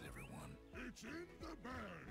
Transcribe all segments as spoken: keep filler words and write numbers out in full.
everyone? It's in the bag!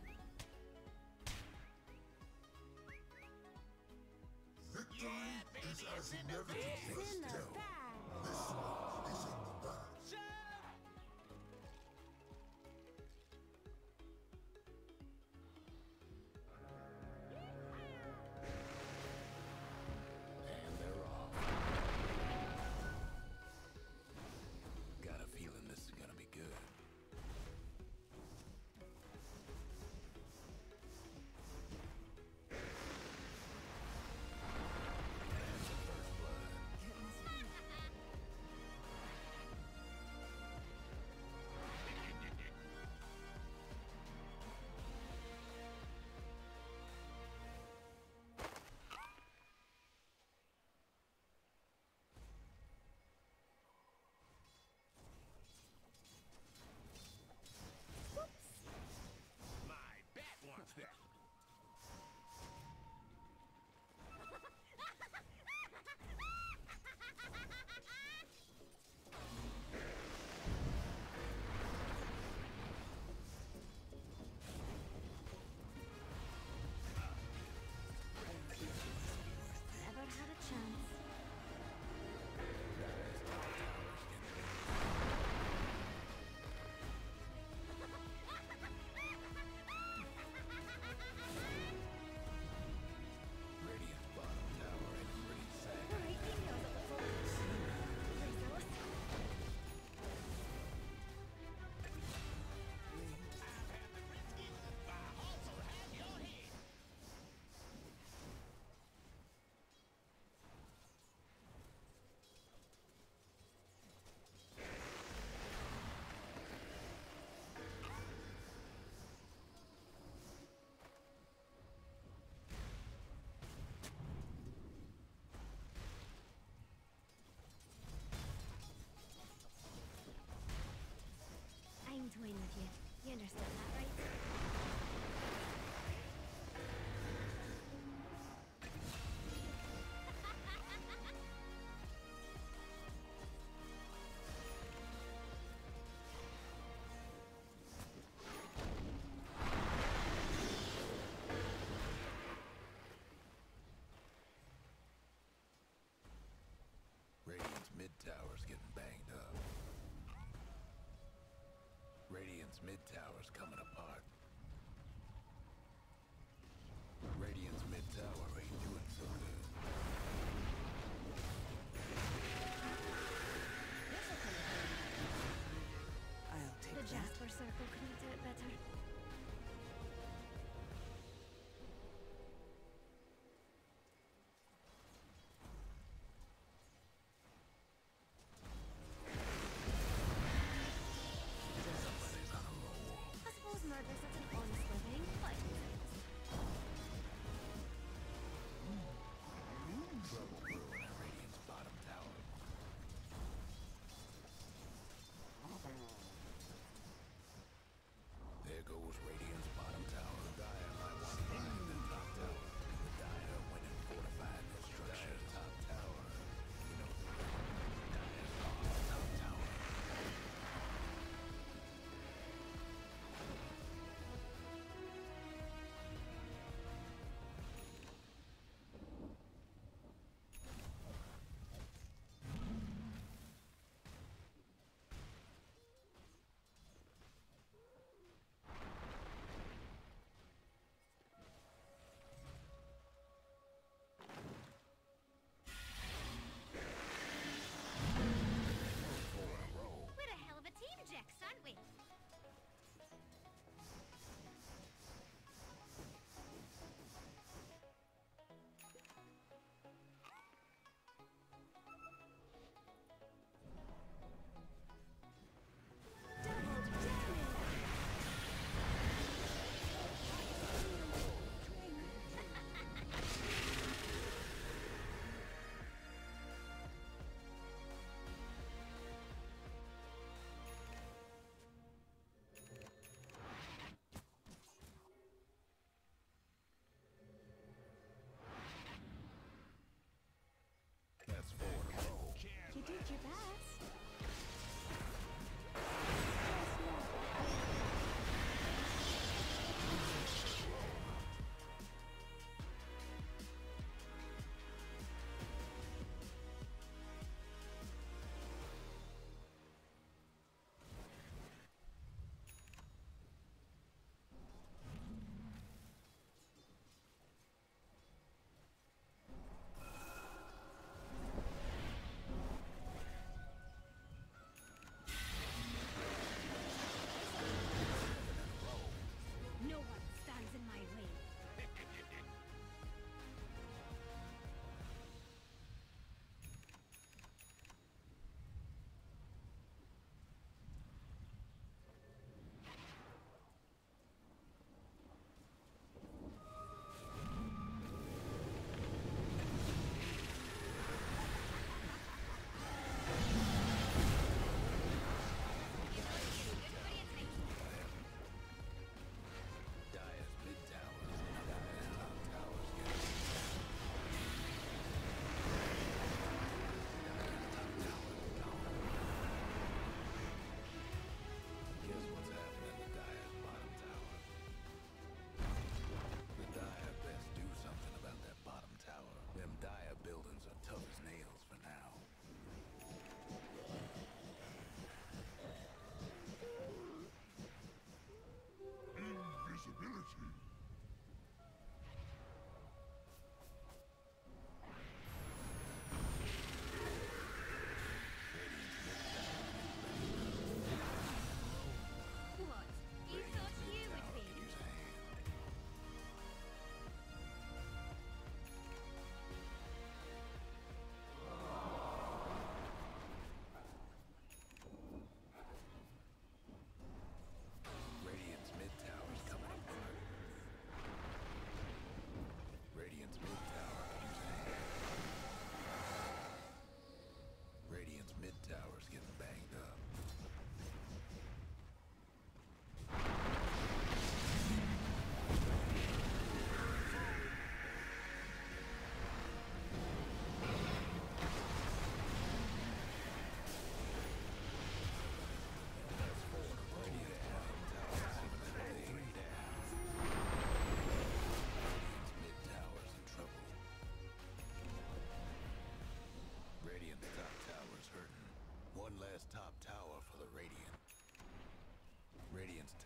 Victory Yeah, baby, is as it's in the inevitable bag. as It's in the death. bag. This one is in the bag. Shove! And they're off. Got a feeling this is gonna be good. And the first blood. My bat wants that. Never had a chance. Radiant's bottom tower is pretty sad. Alright, email's a little resource. I've had the biscuits, but I also had your head. I'm toying with you. You understand that, right? Radiant's mid tower's getting banged up. Radiant's mid tower's coming apart. Radiant's mid tower ain't doing so good. I'll take The that. Jasper Circle couldn't do it better. Somebody's on a roll. I suppose murder's such an honest living, but Trouble brewing at Radiant's bottom tower. There goes Radiant's bottom tower. The Dire might want to find the top tower. The Dire went and fortified their structure. Top tower. You know, the Dire's lost top tower.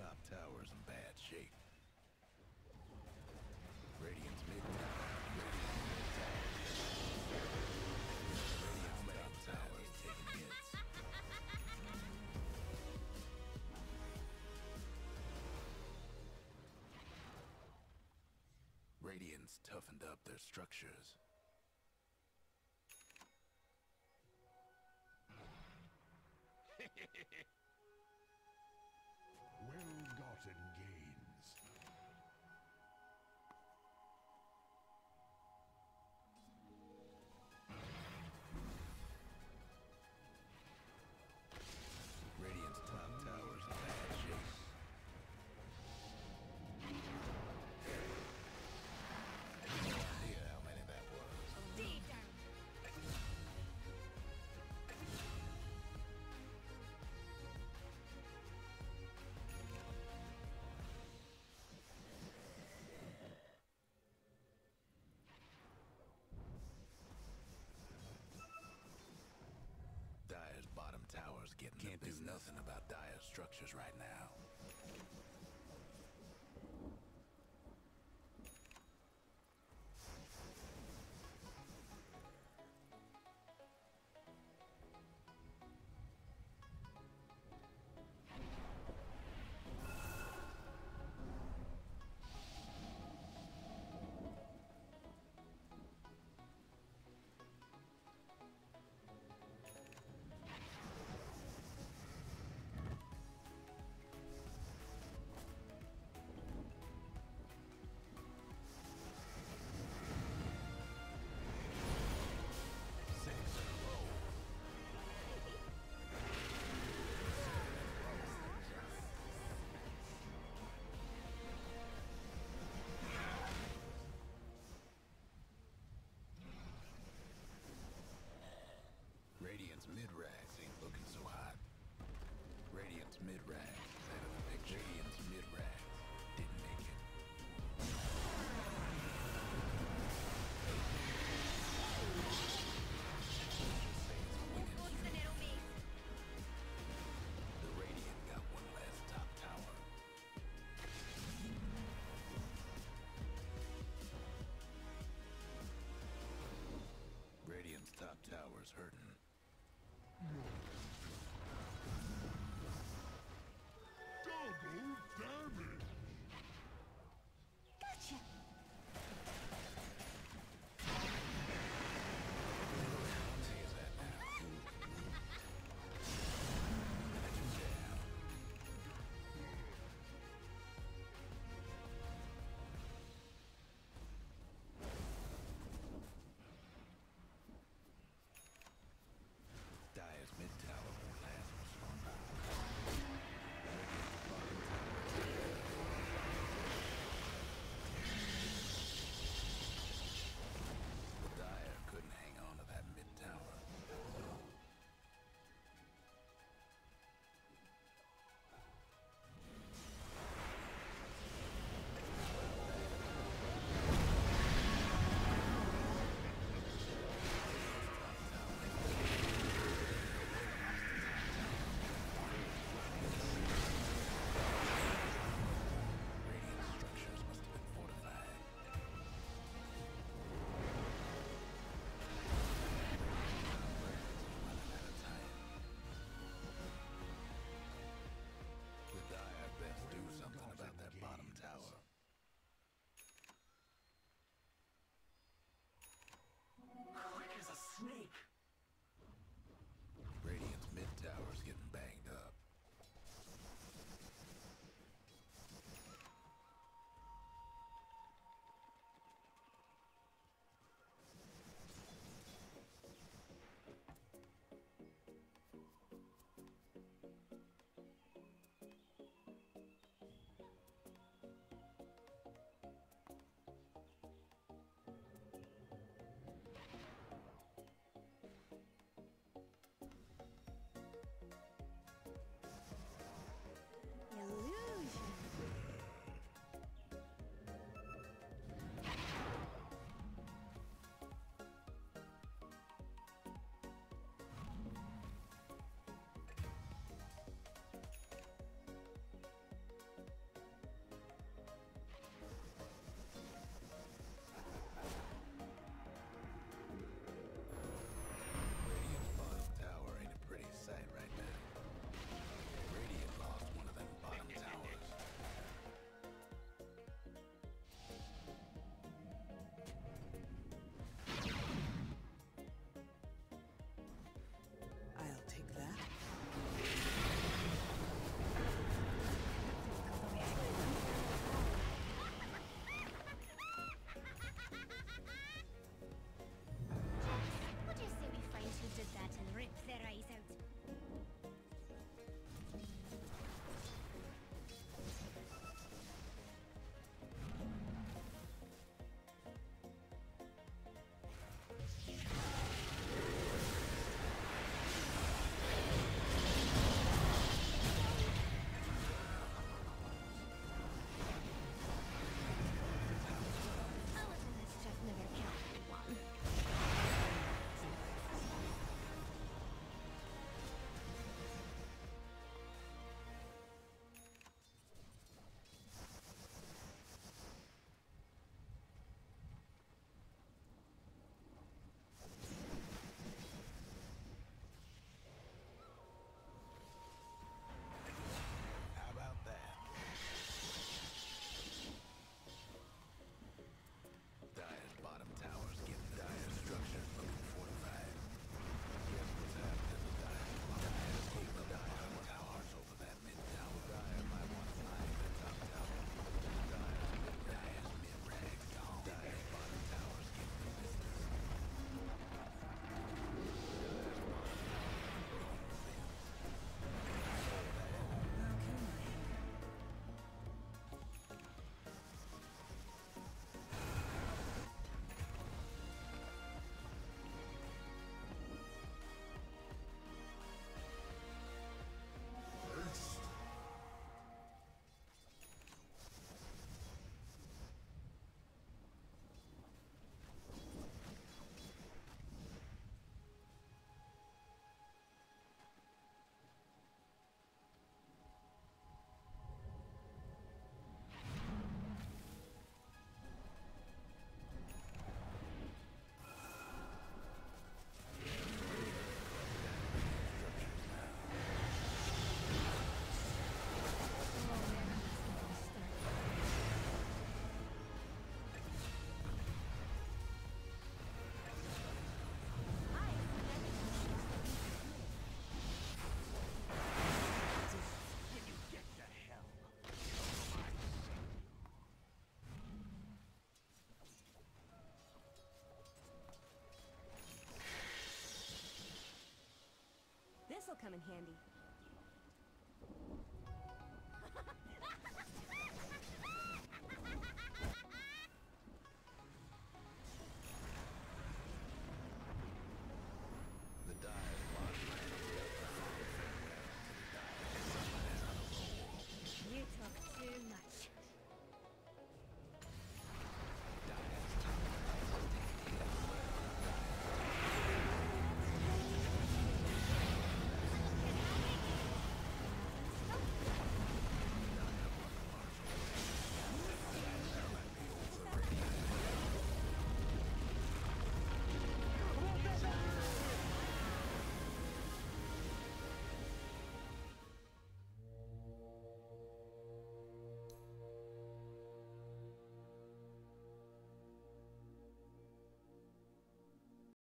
top tower's in bad shape. Radiant's mid tower. Radiant's mid tower. Radiant's top tower is taking hits. Radiant's toughened up their structures. Well-gotten gains. Radiant's top tower's in bad shape. No idea how many that was. Stay down. Dire's bottom tower's getting Can't do nothing about Dire's structures right now. This'll come in handy.